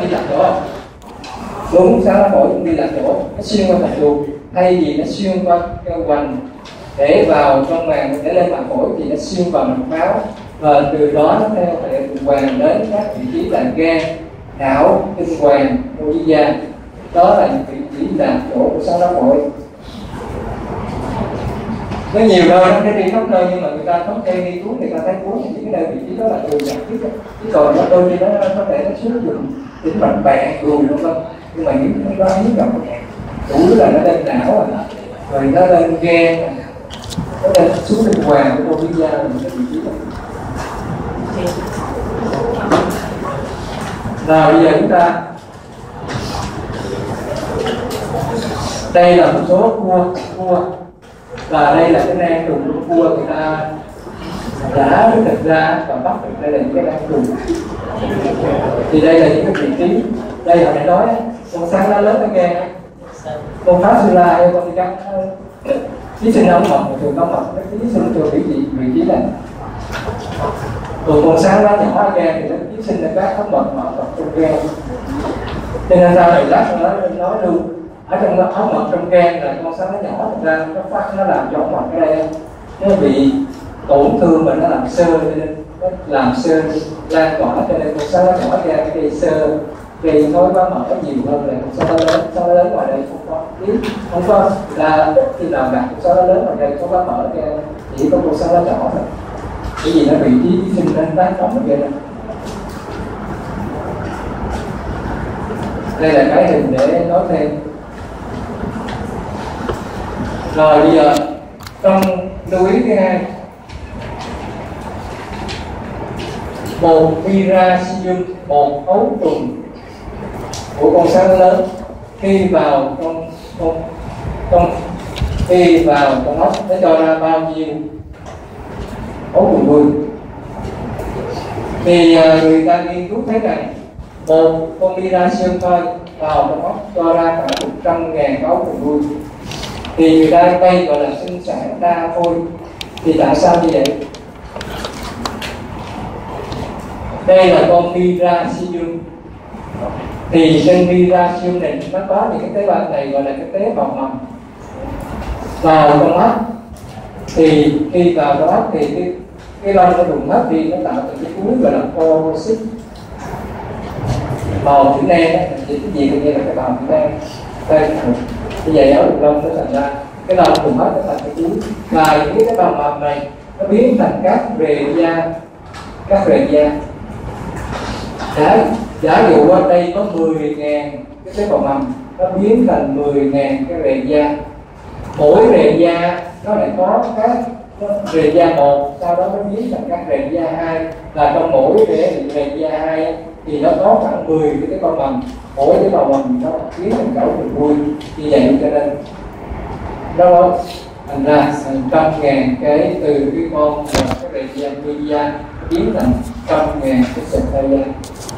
đi lạc chỗ không? Đúng, sáng lá phổi cũng đi lạc chỗ, nó xuyên qua thành ruột, thay vì nó xuyên qua cái hoành để vào trong màng để lên màng phổi thì nó xuyên vào mạch máu, và từ đó nó theo hệ tuần hoàn đến các vị trí là gan, não, tinh hoàn, mô dưới da. Đó là những vị trí lạc chỗ của sáng lá phổi. Nó nhiều nơi, nó đi khắp nơi, nhưng mà người ta thống kê nghiên cứu, người ta thấy cuốn những cái nơi vị trí đó là thường nhặt nhất. Chứ còn nó đôi khi nó có thể nó xuống dùng tính mạch bẹn, đùi vân vân. Nhưng mà những cái đó hiếm gặp, chủ yếu là nó lên não rồi nó lên gan, nó lên xuống tinh hoàn của mô dưới da, là những cái vị trí đó. Nào bây giờ chúng ta, đây là một số cua, và đây là cái nang trùng của cua, người ta đã cái thịt ra và bắt được đây là những cái nang trùng. Thì đây là những cái vị trí. Đây hồi nãy nói con sáng lá lớn cái gan, con phá sư la hay con cắt ký sinh ống mật, thường ống mật cái ký sinh thường vị trí này. Còn con sáng lá nhỏ gan thì nó ký sinh ra các ống mật trong gan. Cho nên sau này lát nó nói luôn ở trong ống mật trong gan là con sáng lá nhỏ, thực ra nó phát nó làm cho ống mật ở đây nó bị tổn thương, mà nó làm xơ, cho nên nó làm xơ lan tỏa, cho nên con sáng lá nhỏ ra cái gây xơ, gây thối quá mở nhiều hơn là con sáng lá lớn ngoài đây không có là khi nào đặt con sáng lá lớn ngoài đây có quá mở ra, chỉ có con sáng lá nhỏ thôi, bởi vì nó vị trí ký sinh nên tác động ở đây. Đây là cái hình để nói thêm. Rồi bây giờ trong lưu ý thứ hai, một miracium, một ấu trùng của con sáng lớn khi vào khi vào trong ốc nó cho ra bao nhiêu ấu trùng nuôi. Thì người ta nghiên cứu thấy rằng một con miracium thôi vào trong ốc cho ra khoảng 100.000 ấu trùng nuôi. Thì người ta đây gọi là sinh sản đa phôi. Thì tại sao như vậy? Đây là con miracium. Thì trên miracium này nó có những cái tế bào này gọi là cái tế bào mầm vào trong ốc. Thì khi vào trong ốc thì cái lông nó đụng hết đi, nó tạo thành cái túi gọi là oocyte màu chữ đen. Chỉ cái gì cũng như là cái màu chữ đen đây. Như vậy ở đường lông nó thành ra cái lông đụng hết nó thành cái túi, và những cái bào mầm này nó biến thành các rễ da. Giả dụ ở đây có 10.000 cái tế bào mầm, nó biến thành 10.000 cái rễ da. Mỗi rễ da nó lại có các rễ da một, sau đó nó biến thành các rễ da 2, là trong mỗi rễ da 2 thì nó có khoảng 10 cái tế bào mầm. Mỗi tế bào mầm nó biến thành cấu trùng nuôi. Như vậy cho nên nó thành ra 100.000 cái từ cái con cái rễ da nuôi da biến thành 100.000 cái sợi da.